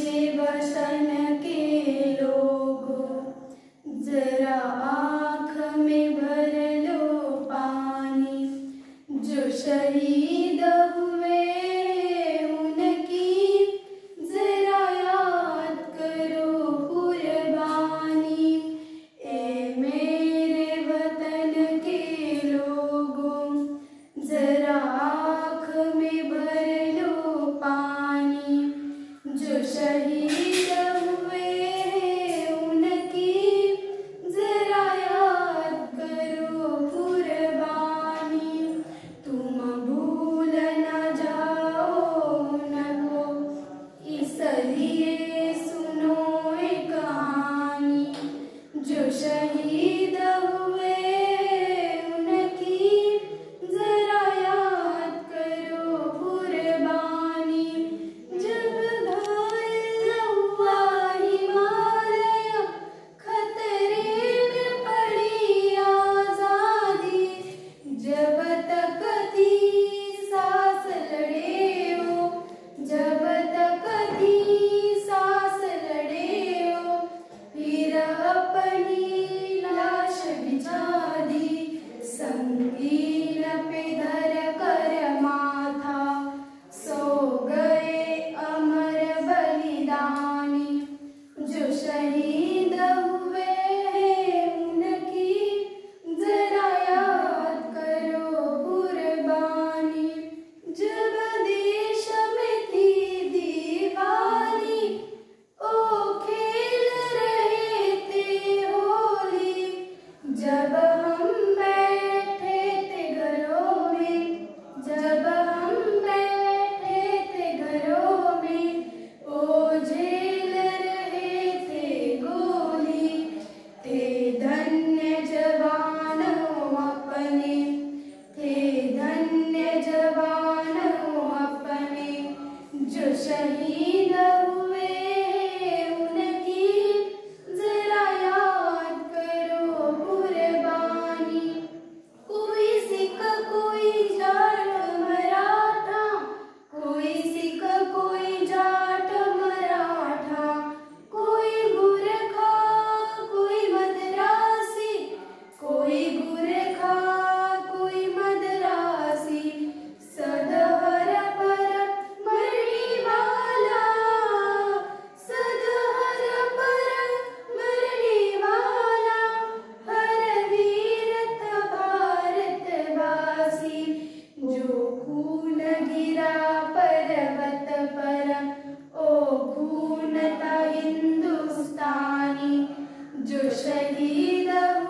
वतन के लोगों, जरा आँख में भर लो पानी। जो शहीद हुए उनकी जरा याद करो कुर्बानी। ए मेरे वतन के लोगों, जरा आँख में भर लो पानी। जो शहीद हुए उनकी जरा याद करो कुर्बानी। तुम भूल न जाओ उनको, इसलिए सुनो एक कहानी। जो शहीद हुए उनकी जरा याद करो कुर्बानी। जब घायल हुआ हिमालय, खतरे में पड़ी आजादी। जब तक थी सांस लड़े हो, जब तक थी सांस लड़े हो, फिर अपनी लाश बिछा दी। संगीन पे धर कर माथा, सो गए अमर बलिदानी। जो शहीद हुए उनकी जरा याद करो कुर्बानी। जब देश में थी दीवानी, ओ खेल रहे थे होली। जब हम बैठे थे घरों में, जब हम बैठे थे घरों में, ओ झेल रहे थे गोली। थे धन्य जवानों अपने, थे धन्य जवानों अपने। जो शहीद हुए उनकी जरा याद करो कुर्बानी। कोई सिख कोई जाट मराठा, कोई सिख कोई जाट मराठा, कोई गुरखा कोई मद्रासी, कोई गुरखा कोई मद्रासी। सदहर पर मरने वाला, सदहर पर मरने वाला, हर वीर था भारतवासी। जो खून गिरा पर्वत पर, ओ खून था हिंदुस्तानी। जो शहीद